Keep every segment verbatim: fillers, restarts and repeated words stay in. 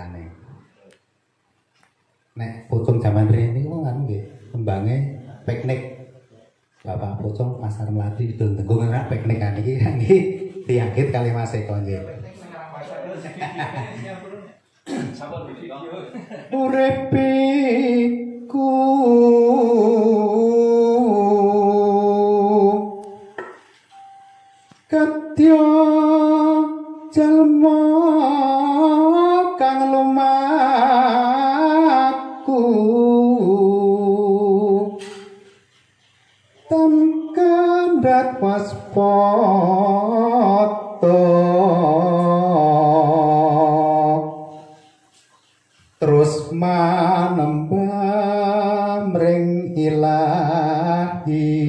senengane. Nek pocong jaman riyen niku kan nggih, kembange piknik. Bapak pocong pasar Mlati Kidul Tenggung nek piknik kan iki iki diagit kali Mas Eko nggih. Uripiku kadya jalma kang lumaku tan kandhat waspada terus manembah mring ilahi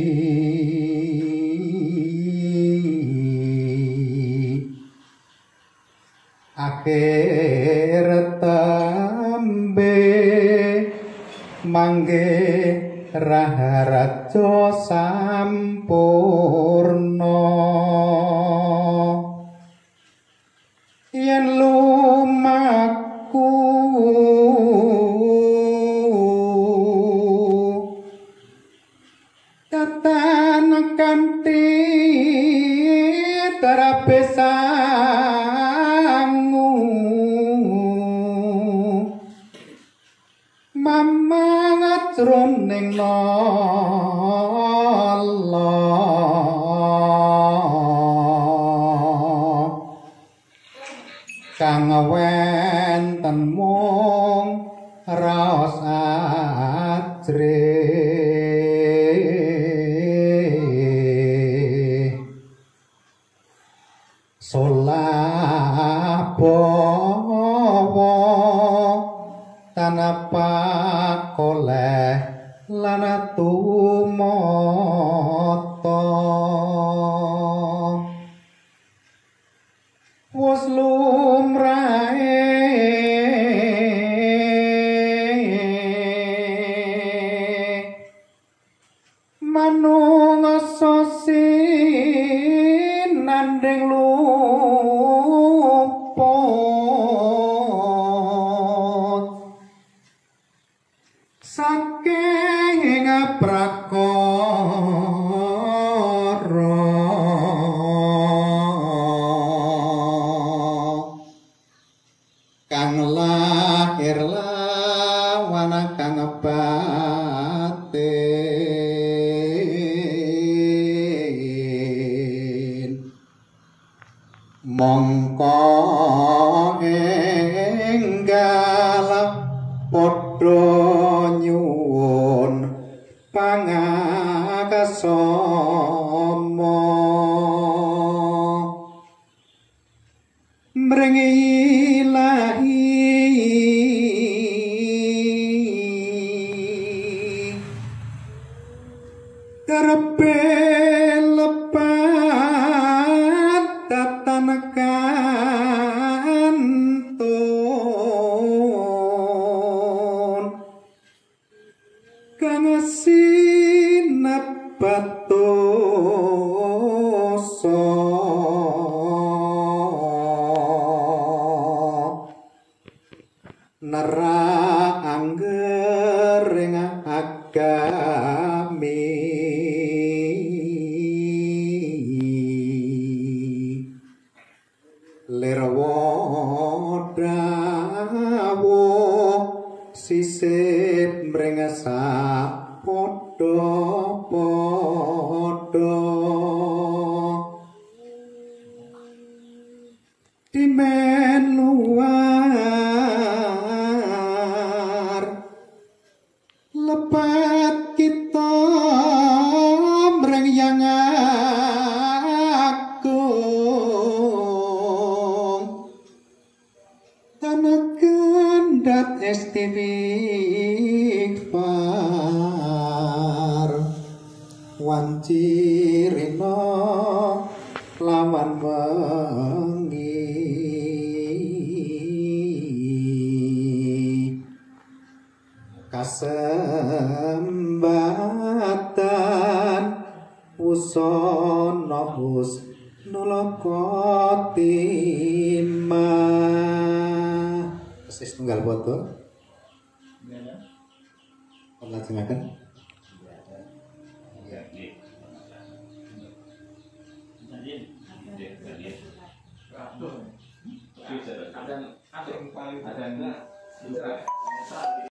akhir tembe mangge raharaja sampurna yen lumaku tatan kanthi terapesangu mamang jroning nala kang wenten mung raos ajre solabawa tanapa koleh lan tumata wis lumrahe manungsa sinanding luput saking prakara kang lahir lawan kang batin mongko enggal padha nyuwun pangaksama mring ilahi karepe lepat tatan kantun kang sinebat dosa nera anggering agami lirawa dawuh sisip mring sapadha-padha dimen luar lepat kita mring yang agung tanah kendhat istighfar wancirina lawan wengi kasembatan usana husnul khotimah setunggal foto. Lajengaken. Ada ada yang paling ada